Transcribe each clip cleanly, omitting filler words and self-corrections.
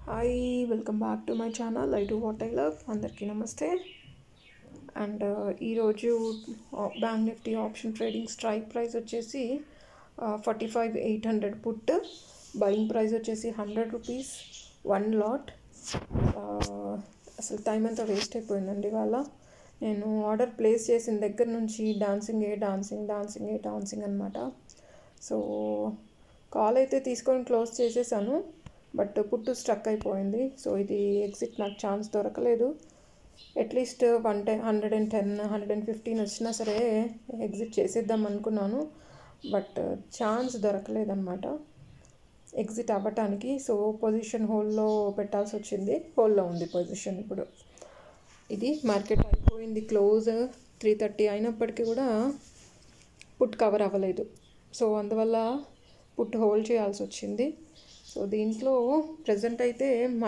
Hi, welcome back to my channel. I do what I love. అందరికీ నమస్తే. And ఈరోజు Bank Nifty option trading strike price వచ్చేసి 45,800 పుట్, buying price వచ్చేసి 100 rupees 1 lot. అసలు time అంతా వేస్ట్ అయిపోయిందండి. ఇవాళ నేను ఆర్డర్ ప్లేస్ చేసిన దగ్గర నుంచి డాన్సింగ్ అనమాట. సో కాల్ అయితే తీసుకొని క్లోజ్ చేసేసాను, బట్ పుట్టు స్ట్రక్ అయిపోయింది. సో ఇది ఎగ్జిట్ నాకు ఛాన్స్ దొరకలేదు. అట్లీస్ట్ 110-115 వచ్చినా సరే ఎగ్జిట్ చేసేద్దాం అనుకున్నాను, బట్ ఛాన్స్ దొరకలేదన్నమాట ఎగ్జిట్ అవ్వటానికి. సో పొజిషన్ హోల్లో పెట్టాల్సి వచ్చింది. హోల్లో ఉంది పొజిషన్ ఇప్పుడు. ఇది మార్కెట్ అయిపోయింది క్లోజ్ 3:30 అయినప్పటికీ కూడా పుట్ కవర్ అవ్వలేదు. సో అందువల్ల పుట్ హోల్డ్ చేయాల్సి వచ్చింది. సో దీంట్లో ప్రజెంట్ అయితే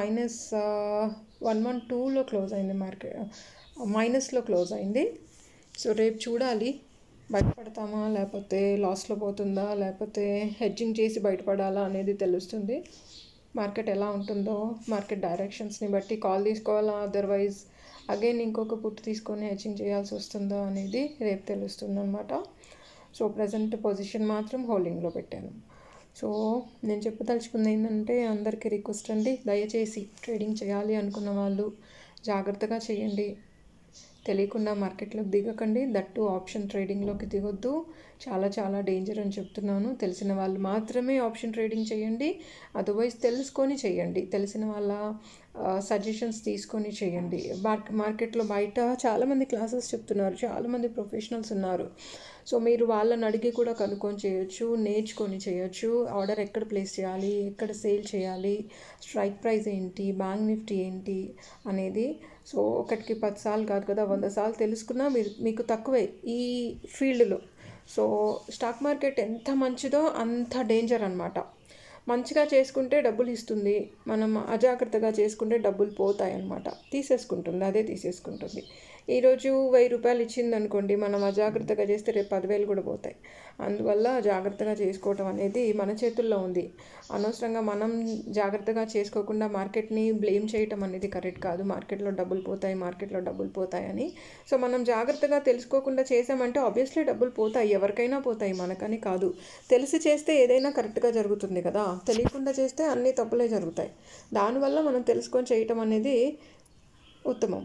-112లో క్లోజ్ అయింది, మార్కెట్ మైనస్లో క్లోజ్ అయింది. సో రేపు చూడాలి బయటపడతామా, లేకపోతే లాస్లో పోతుందా, లేకపోతే హెడ్జింగ్ చేసి బయటపడాలా అనేది తెలుస్తుంది. మార్కెట్ ఎలా ఉంటుందో మార్కెట్ డైరెక్షన్స్ని బట్టి కాల్ తీసుకోవాలా, అదర్వైజ్ అగైన్ ఇంకొక పుట్టు తీసుకొని హెడ్జింగ్ చేయాల్సి వస్తుందా అనేది రేపు తెలుస్తుంది అనమాట. సో ప్రజెంట్ పొజిషన్ మాత్రం హోల్డింగ్లో పెట్టాను. సో నేను చెప్పదలుచుకుంది ఏంటంటే, అందరికీ రిక్వెస్ట్ అండి, దయచేసి ట్రేడింగ్ చేయాలి అనుకున్న వాళ్ళు జాగ్రత్తగా చేయండి. తెలియకుండా మార్కెట్లోకి దిగకండి. That option ట్రేడింగ్లోకి దిగొద్దు. చాలా డేంజర్ అని చెప్తున్నాను. తెలిసిన వాళ్ళు మాత్రమే ఆప్షన్ ట్రేడింగ్ చేయండి, అదర్వైజ్ తెలుసుకొని చేయండి. తెలిసిన వాళ్ళ సజెషన్స్ తీసుకొని చేయండి. మార్కెట్లో బయట చాలామంది క్లాసెస్ చెప్తున్నారు, చాలామంది ప్రొఫెషనల్స్ ఉన్నారు. సో మీరు వాళ్ళని అడిగి కూడా కనుక్కొని చేయొచ్చు, నేర్చుకొని చేయొచ్చు. ఆర్డర్ ఎక్కడ ప్లేస్ చేయాలి, ఎక్కడ సేల్ చేయాలి, స్ట్రైక్ ప్రైస్ ఏంటి, బ్యాంక్ నిఫ్టీ ఏంటి అనేది. సో ఒకటికి 10 సార్లు కాదు కదా, 100 సార్లు తెలుసుకున్నా మీకు తక్కువే ఈ ఫీల్డ్లో. సో స్టాక్ మార్కెట్ ఎంత మంచిదో అంత డేంజర్ అనమాట. మంచిగా చేసుకుంటే డబ్బులు ఇస్తుంది, మనం అజాగ్రత్తగా చేసుకుంటే డబ్బులు పోతాయి అన్నమాట. తీసేసుకుంటుంది. ఈరోజు 1000 రూపాయలు ఇచ్చింది అనుకోండి, మనం అజాగ్రత్తగా చేస్తే రేపు 10,000 కూడా పోతాయి. అందువల్ల జాగ్రత్తగా చేసుకోవటం అనేది మన చేతుల్లో ఉంది. అనవసరంగా మనం జాగ్రత్తగా చేసుకోకుండా మార్కెట్ని బ్లేమ్ చేయటం అనేది కరెక్ట్ కాదు. మార్కెట్లో డబ్బులు పోతాయి అని. సో మనం జాగ్రత్తగా తెలుసుకోకుండా చేసామంటే ఆబ్వియస్లీ డబ్బులు పోతాయి, ఎవరికైనా పోతాయి, మనకని కాదు. తెలిసి చేస్తే ఏదైనా కరెక్ట్గా జరుగుతుంది కదా, తెలియకుండా చేస్తే అన్ని తప్పులే జరుగుతాయి. దానివల్ల మనం తెలుసుకొని చేయటం అనేది ఉత్తమం.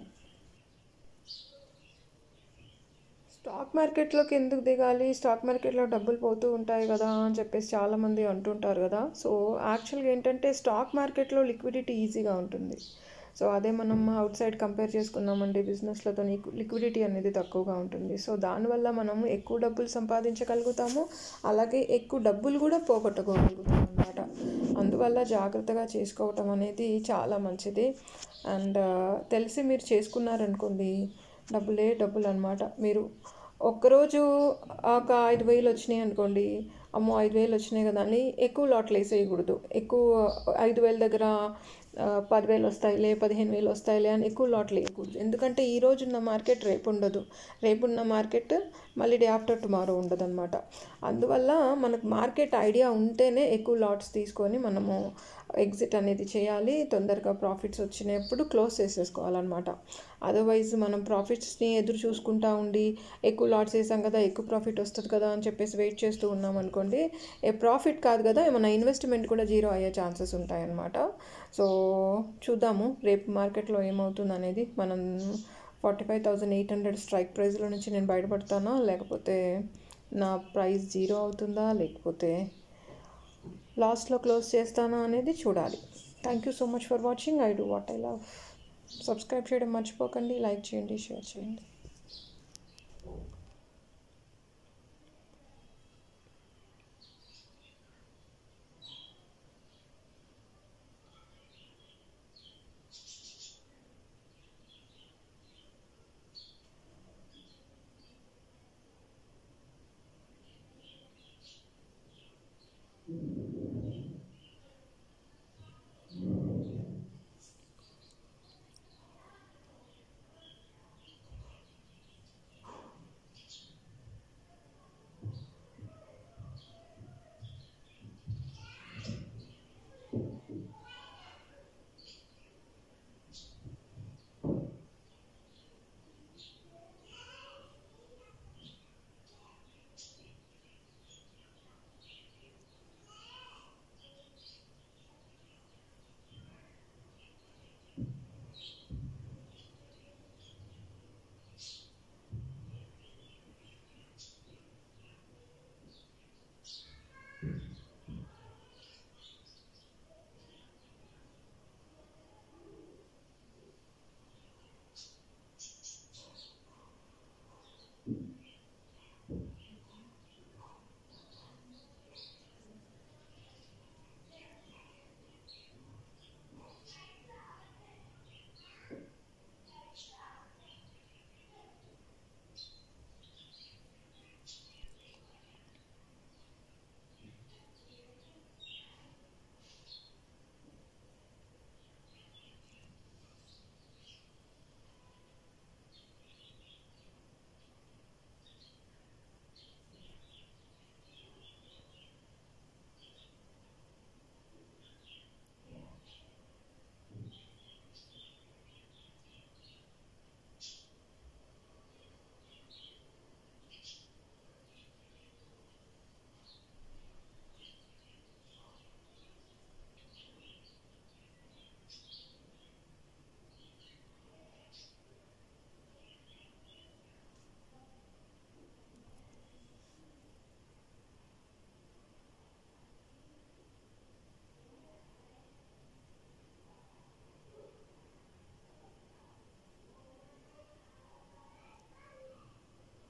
స్టాక్ మార్కెట్లోకి ఎందుకు దిగాలి, స్టాక్ మార్కెట్లో డబ్బులు పోతూ ఉంటాయి కదా అని చెప్పేసి చాలామంది అంటుంటారు కదా. సో యాక్చువల్గా ఏంటంటే, స్టాక్ మార్కెట్లో లిక్విడిటీ ఈజీగా ఉంటుంది. సో అదే మనం అవుట్ సైడ్ కంపేర్ చేసుకున్నామండి బిజినెస్లతో, లిక్విడిటీ అనేది తక్కువగా ఉంటుంది. సో దానివల్ల మనం ఎక్కువ డబ్బులు సంపాదించగలుగుతాము, అలాగే ఎక్కువ డబ్బులు కూడా పోగొట్టుకోగలుగుతాం అన్నమాట. అందువల్ల జాగ్రత్తగా చేసుకోవటం అనేది చాలా మంచిది. అండ్ తెలిసి మీరు చేసుకున్నారనుకోండి, డబ్బులు అనమాట. మీరు ఒక్కరోజు ఒక 5,000 వచ్చినాయి అనుకోండి, అమ్మో 5,000 వచ్చినాయి కదా అని ఎక్కువ లాట్లు వేసేయకూడదు. ఎక్కువ 5,000 దగ్గర 10,000 వస్తాయిలే, 15,000 వస్తాయిలే అని ఎక్కువ లాట్లు వేయకూడదు. ఎందుకంటే ఈ రోజు ఉన్న మార్కెట్ రేపు ఉండదు, రేపున్న మార్కెట్ మళ్ళీ డే ఆఫ్టర్ టుమారో ఉండదు అనమాట. అందువల్ల మనకు మార్కెట్ ఐడియా ఉంటేనే ఎక్కువ లాట్స్ తీసుకొని మనము ఎగ్జిట్ అనేది చేయాలి. తొందరగా ప్రాఫిట్స్ వచ్చినప్పుడు క్లోజ్ చేసేసుకోవాలన్నమాట. అదర్వైజ్ మనం ప్రాఫిట్స్ని ఎదురు చూసుకుంటా ఉండి, ఎక్కువ లాట్స్ వేసాం కదా, ఎక్కువ ప్రాఫిట్ వస్తుంది కదా అని చెప్పేసి వెయిట్ చేస్తూ ఉన్నాం అనుకోండి, ప్రాఫిట్ కాదు కదా, మన ఇన్వెస్ట్మెంట్ కూడా జీరో అయ్యే ఛాన్సెస్ ఉంటాయన్నమాట. సో చూద్దాము రేపు మార్కెట్లో ఏమవుతుంది అనేది. మనం 45,800 స్ట్రైక్ ప్రైస్లో నుంచి నేను బయటపడతానా, లేకపోతే నా ప్రైస్ జీరో అవుతుందా, లేకపోతే లాస్ట్లో క్లోజ్ చేస్తానా అనేది చూడాలి. Thank you so much for watching. I do what I love. Subscribe చేయడం మర్చిపోకండి, లైక్ చేయండి, షేర్ చేయండి.